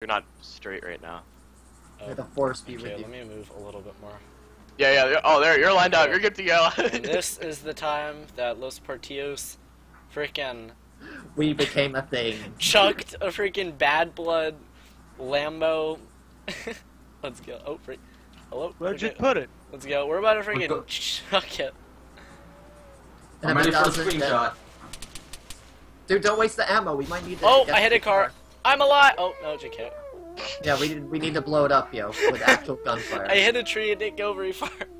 You're not straight right now. May the force be with Okay, you. let me move a little bit more. Yeah. Oh, there. You're lined up. You're good to go. And this is the time that Los Partidos freaking We became a thing. chucked a freaking bad blood Lambo. Let's go. Oh, freak. Hello? Where'd you Okay. put it? Let's go. We're about to freaking chuck it. And I'm if ready it for a doesn't, then- screenshot. Dude, don't waste the ammo. We might need to. Oh, get I hit the a car. I'm alive. Oh, no, JK. Yeah, we need to blow it up, yo, with actual gunfire. I hit a tree and didn't go very far.